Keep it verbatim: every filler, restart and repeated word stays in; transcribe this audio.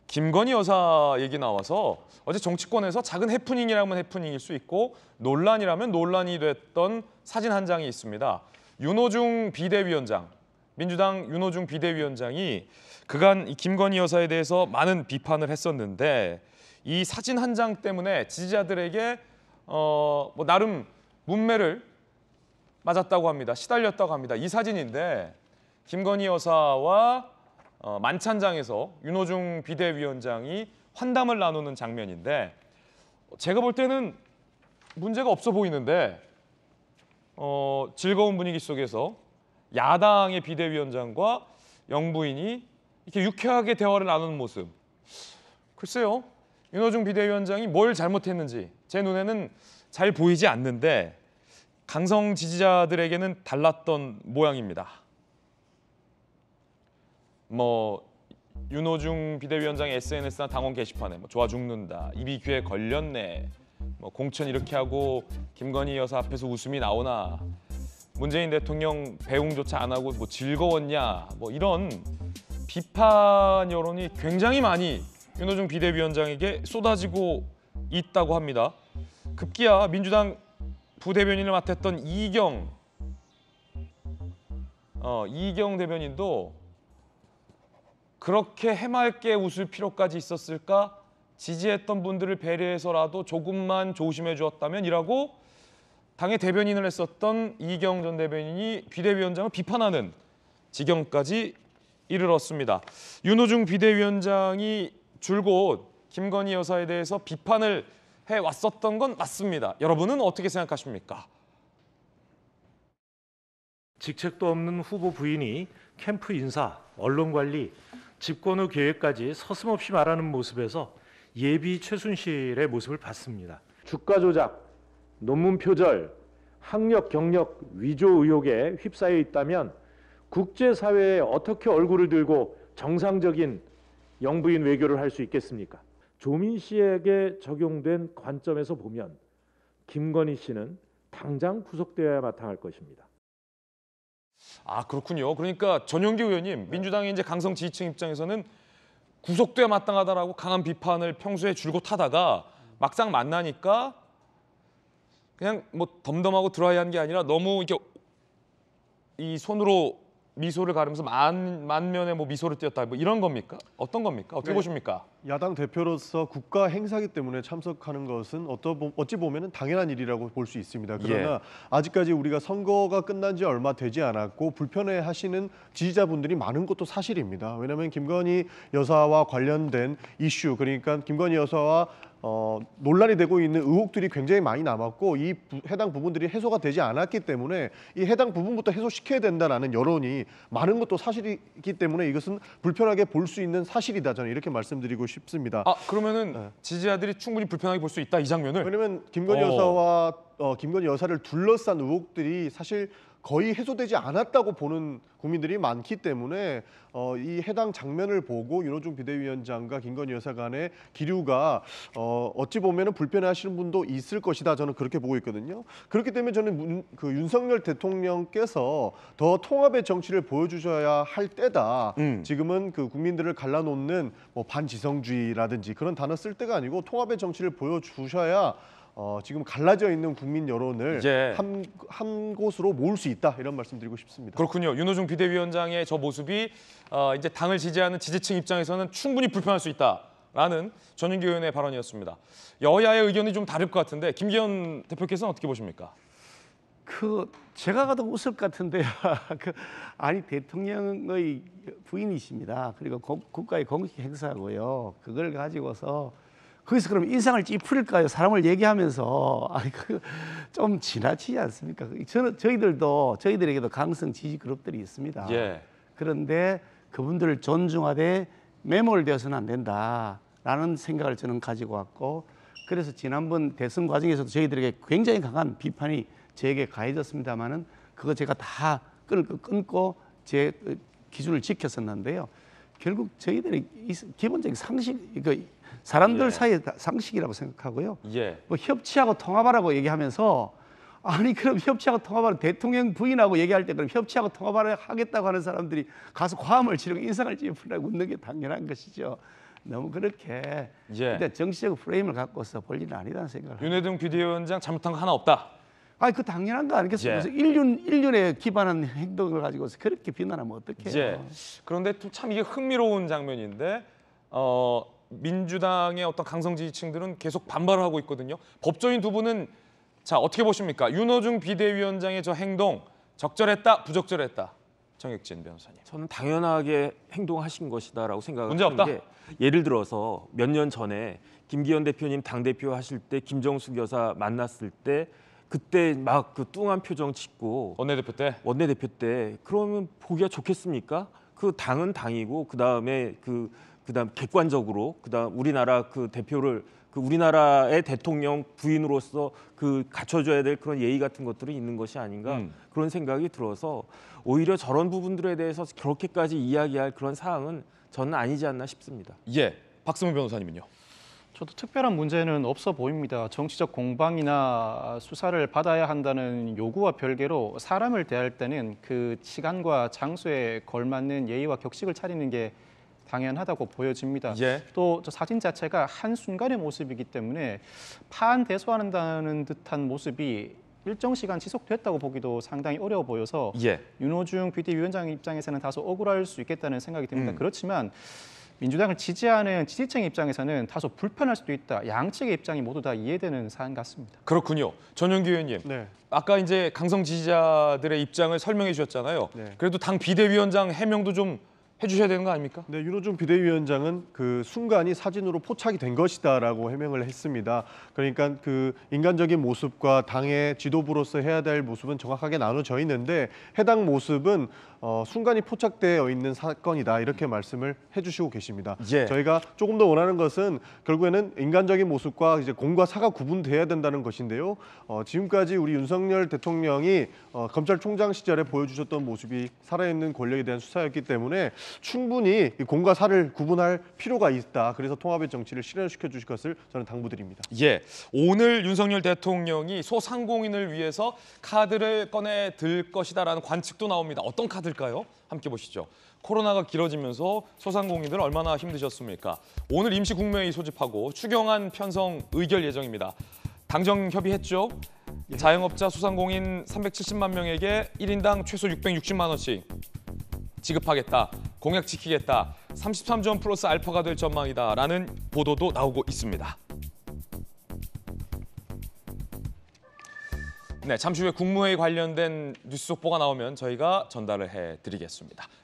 김건희 여사 얘기 나와서 어제 정치권에서 작은 해프닝이라면 해프닝일 수 있고 논란이라면 논란이 됐던 사진 한 장이 있습니다. 윤호중 비대위원장, 민주당 윤호중 비대위원장이 그간 이 김건희 여사에 대해서 많은 비판을 했었는데 이 사진 한 장 때문에 지지자들에게 어, 뭐 나름 문매를 맞았다고 합니다. 시달렸다고 합니다. 이 사진인데 김건희 여사와 어, 만찬장에서 윤호중 비대위원장이 환담을 나누는 장면인데 제가 볼 때는 문제가 없어 보이는데 어, 즐거운 분위기 속에서 야당의 비대위원장과 영부인이 이렇게 유쾌하게 대화를 나누는 모습. 글쎄요, 윤호중 비대위원장이 뭘 잘못했는지 제 눈에는 잘 보이지 않는데 강성 지지자들에게는 달랐던 모양입니다. 뭐 윤호중 비대위원장의 에스엔에스나 당원 게시판에 뭐 좋아 죽는다, 입이 귀에 걸렸네, 뭐 공천 이렇게 하고 김건희 여사 앞에서 웃음이 나오나, 문재인 대통령 배웅조차 안 하고 뭐 즐거웠냐, 뭐 이런 비판 여론이 굉장히 많이 윤호중 비대위원장에게 쏟아지고 있다고 합니다. 급기야 민주당 부대변인을 맡았던 이경 어, 이경 대변인도 그렇게 해맑게 웃을 필요까지 있었을까? 지지했던 분들을 배려해서라도 조금만 조심해 주었다면 이라고 당의 대변인을 했었던 이경 전 대변인이 비대위원장을 비판하는 지경까지 이르렀습니다. 윤호중 비대위원장이 줄곧 김건희 여사에 대해서 비판을 해왔었던 건 맞습니다. 여러분은 어떻게 생각하십니까? 직책도 없는 후보 부인이 캠프 인사, 언론 관리, 집권 후 계획까지 서슴없이 말하는 모습에서 예비 최순실의 모습을 봤습니다. 주가 조작, 논문 표절, 학력 경력 위조 의혹에 휩싸여 있다면 국제사회에 어떻게 얼굴을 들고 정상적인 영부인 외교를 할 수 있겠습니까? 조민 씨에게 적용된 관점에서 보면 김건희 씨는 당장 구속되어야 마땅할 것입니다. 아, 그렇군요. 그러니까 전용기 의원님, 민주당의 이제 강성 지지층 입장에서는 구속돼야 마땅하다라고 강한 비판을 평소에 줄곧 하다가 막상 만나니까 그냥 뭐 덤덤하고 드라이한 게 아니라 너무 이렇게 이 손으로 미소를 가르면서 만, 만면에 뭐 미소를 띄었다, 뭐 이런 겁니까? 어떤 겁니까? 어떻게 네. 보십니까? 야당 대표로서 국가 행사기 때문에 참석하는 것은 어찌 보면 당연한 일이라고 볼 수 있습니다. 그러나 예. 아직까지 우리가 선거가 끝난 지 얼마 되지 않았고 불편해하시는 지지자분들이 많은 것도 사실입니다. 왜냐하면 김건희 여사와 관련된 이슈, 그러니까 김건희 여사와 어, 논란이 되고 있는 의혹들이 굉장히 많이 남았고 이 부, 해당 부분들이 해소가 되지 않았기 때문에 이 해당 부분부터 해소시켜야 된다는 여론이 많은 것도 사실이기 때문에 이것은 불편하게 볼 수 있는 사실이다, 저는 이렇게 말씀드리고 싶습니다. 아, 그러면은 네. 지지자들이 충분히 불편하게 볼 수 있다, 이 장면을? 왜냐하면 김건희 어. 여사와 어, 김건희 여사를 둘러싼 의혹들이 사실 거의 해소되지 않았다고 보는 국민들이 많기 때문에 어, 이 해당 장면을 보고 윤호중 비대위원장과 김건희 여사 간의 기류가 어, 어찌 보면 불편해하시는 분도 있을 것이다, 저는 그렇게 보고 있거든요. 그렇기 때문에 저는 문, 그 윤석열 대통령께서 더 통합의 정치를 보여주셔야 할 때다. 음. 지금은 그 국민들을 갈라놓는 뭐 반지성주의라든지 그런 단어 쓸 때가 아니고 통합의 정치를 보여주셔야 어, 지금 갈라져 있는 국민 여론을 예. 한, 한 곳으로 모을 수 있다, 이런 말씀드리고 싶습니다. 그렇군요. 윤호중 비대위원장의 저 모습이 어, 이제 당을 지지하는 지지층 입장에서는 충분히 불편할 수 있다라는 전윤기 의원의 발언이었습니다. 여야의 의견이 좀 다를 것 같은데 김기현 대표께서는 어떻게 보십니까? 그 제가 가도 웃을 것 같은데요. 그 아니 대통령의 부인이십니다. 그리고 고, 국가의 공식 행사고요. 그걸 가지고서 거기서 그럼 인상을 찌푸릴까요? 사람을 얘기하면서 아니 그 좀 지나치지 않습니까? 저는 저희들도 저희들에게도 강성 지지 그룹들이 있습니다. 예. 그런데 그분들을 존중하되 매몰되어서는 안 된다라는 생각을 저는 가지고 왔고, 그래서 지난번 대선 과정에서도 저희들에게 굉장히 강한 비판이 저에게 가해졌습니다마는 그거 제가 다 끊고, 끊고 제 기준을 지켰었는데요. 결국 저희들의 기본적인 상식, 그 사람들 예. 사이의 상식이라고 생각하고요. 예. 뭐 협치하고 통합하라고 얘기하면서 아니 그럼 협치하고 통합하는 대통령 부인하고 얘기할 때 그럼 협치하고 통합을 하겠다고 하는 사람들이 가서 과음을 치르고 인상을 찌푸리라고 웃는 게 당연한 것이죠. 너무 그렇게 예. 근데 정치적 프레임을 갖고서 볼 일은 아니다는 생각을 합니다. 윤호중 비대위원장 잘못한 거 하나 없다. 아니 그 당연한 거 아니겠습니까? 예. 그래서 인륜 인륜에 기반한 행동을 가지고서 그렇게 비난하면 어떡해요? 예. 그런데 좀 참 이게 흥미로운 장면인데 어, 민주당의 어떤 강성 지지층들은 계속 반발을 하고 있거든요. 법조인 두 분은 자 어떻게 보십니까? 윤호중 비대위원장의 저 행동 적절했다, 부적절했다. 정혁진 변호사님. 저는 당연하게 행동하신 것이다라고 생각을 문제 없다? 하는 게 예를 들어서 몇 년 전에 김기현 대표님 당대표 하실 때 김정숙 여사 만났을 때 그때 막 그 뚱한 표정 짓고 원내대표 때. 원내대표 때 그러면 보기가 좋겠습니까? 그 당은 당이고 그다음에 그 그다음 객관적으로 그다음 우리나라 그 대표를 그 우리나라의 대통령 부인으로서 그 갖춰줘야 될 그런 예의 같은 것들이 있는 것이 아닌가 음. 그런 생각이 들어서 오히려 저런 부분들에 대해서 그렇게까지 이야기할 그런 사항은 저는 아니지 않나 싶습니다. 예. 박승훈 변호사님은요. 저도 특별한 문제는 없어 보입니다. 정치적 공방이나 수사를 받아야 한다는 요구와 별개로 사람을 대할 때는 그 시간과 장소에 걸맞는 예의와 격식을 차리는 게 당연하다고 보여집니다. 예. 또 저 사진 자체가 한순간의 모습이기 때문에 파안대소한다는 듯한 모습이 일정 시간 지속됐다고 보기도 상당히 어려워 보여서 예. 윤호중 비대위원장 입장에서는 다소 억울할 수 있겠다는 생각이 듭니다. 음. 그렇지만 민주당을 지지하는 지지층 입장에서는 다소 불편할 수도 있다. 양측의 입장이 모두 다 이해되는 사안 같습니다. 그렇군요. 전용기 의원님. 네. 아까 이제 강성 지지자들의 입장을 설명해 주셨잖아요. 네. 그래도 당 비대위원장 해명도 좀 해주셔야 되는 거 아닙니까? 네, 윤호중 비대위원장은 그 순간이 사진으로 포착이 된 것이다라고 해명을 했습니다. 그러니까 그 인간적인 모습과 당의 지도부로서 해야 될 모습은 정확하게 나눠져 있는데 해당 모습은 어, 순간이 포착되어 있는 사건이다 이렇게 말씀을 해주시고 계십니다. 예. 저희가 조금 더 원하는 것은 결국에는 인간적인 모습과 이제 공과 사가 구분돼야 된다는 것인데요. 어, 지금까지 우리 윤석열 대통령이 어, 검찰총장 시절에 보여주셨던 모습이 살아있는 권력에 대한 수사였기 때문에 충분히 이 공과 사를 구분할 필요가 있다. 그래서 통합의 정치를 실현시켜 주실 것을 저는 당부드립니다. 예, 오늘 윤석열 대통령이 소상공인을 위해서 카드를 꺼내 들 것이다라는 관측도 나옵니다. 어떤 카드일까요? 함께 보시죠. 코로나가 길어지면서 소상공인들 얼마나 힘드셨습니까? 오늘 임시 국무회의 소집하고 추경안 편성 의결 예정입니다. 당정 협의했죠? 자영업자 소상공인 삼백칠십만 명에게 일 인당 최소 육백육십만 원씩 지급하겠다, 공약 지키겠다, 삼십삼 점 플러스 알파가 될 전망이다라는 보도도 나오고 있습니다. 네, 잠시 후에 국무회의 관련된 뉴스 속보가 나오면 저희가 전달을 해드리겠습니다.